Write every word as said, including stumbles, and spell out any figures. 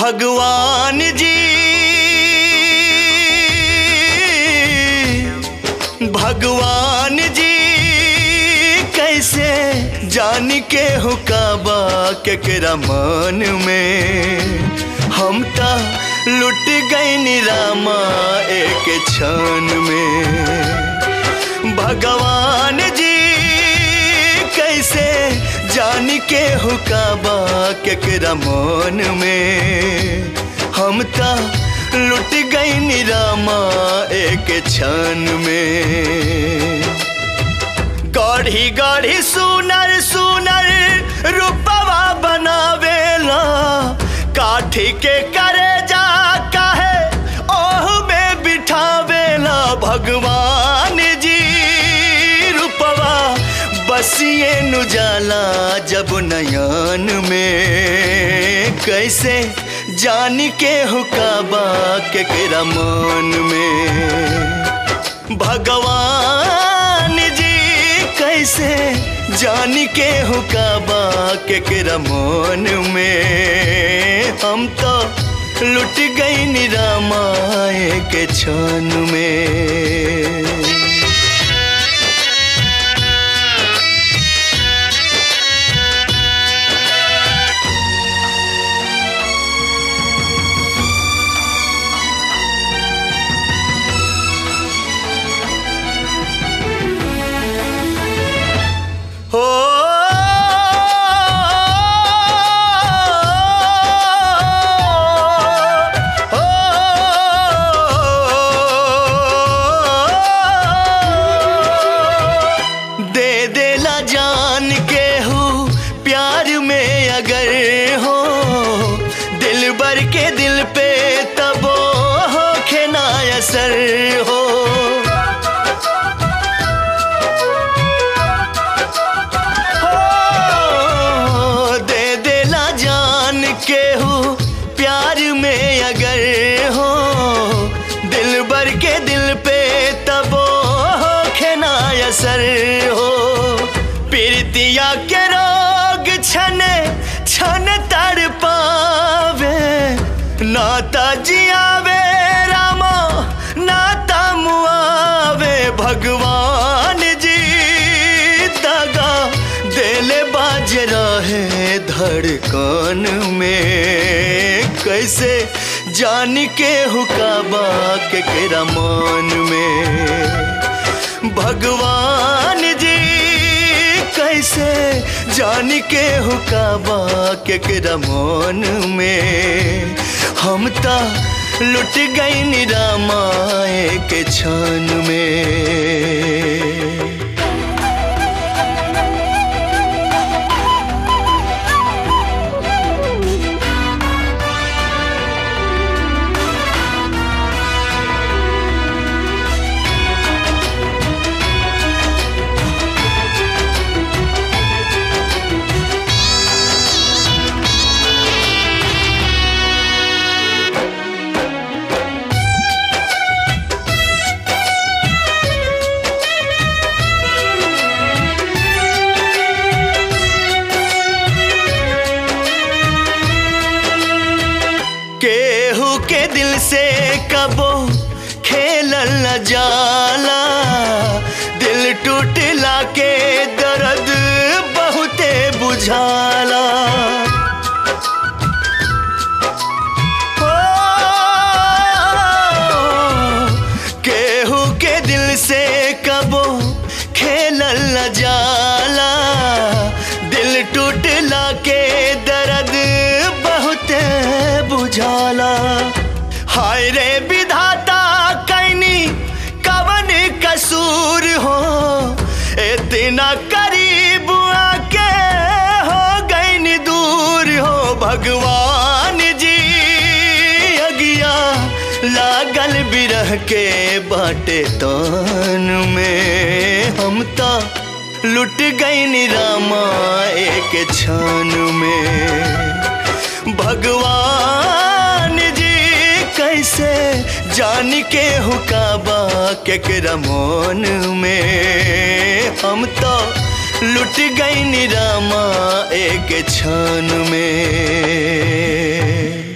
भगवान जी भगवान जी कैसे जान के हुकाबा केकरा मन में हम ता लुट गए निरामा एक क्षण में। भगवान जी कैसे जान के हुकाबा केकरा मन में हम ता लुट गई निरामा एक क्षण में। गढ़ी गढ़ी सुनर सुनर रूपवा बनावेला काठी के करे जा काहे ओह में बिठावेला। भगवान जी रूपवा बसिए नुजाला जब नयन में कैसे जान के हुकाबा केकरा मन में। भगवान जी कैसे जान के हुकाबा केकरा मन में हम तो लुट गई निरामा एक क्षण में। हो दे देला जान के हूँ प्यार में अगर हो दिल भर के दिल पे तब हो खेना असर हो। प्यार में अगर हो दिल भर के दिल पे तब हो खेना असर हो। पीरतिया के रोग छन छन तड़ पावे नाता जियावे रामा नाता मुआवे। भगवान जी दगा दिल बाज रहे धड़कन में कैसे जान के हुकाबा केकरा मन में। भगवान जी कैसे जान के हुकाबा केकरा मन में हम ता लुट गई निरामा एक क्षण में। केहू के दिल से कबो खेलल न जाला दिल टूटला के दर्द बहुते बुझाला। हो केहू के दिल से कबो खेलल न जाला दिल टूटला के दर्द बहुते बुझाला। हाय रे विधाता कैनी कवन कसूर हो इतना करीब आके हो गई दूर हो। भगवान जी अगिया लागल बिरह के बाटे तान में हम ता लुट गई निरामा एक क्षण में। भगवान जी कैसे जान के हुकाबा केकरा मन में हम तो लुट गई निरामा एक क्षण में।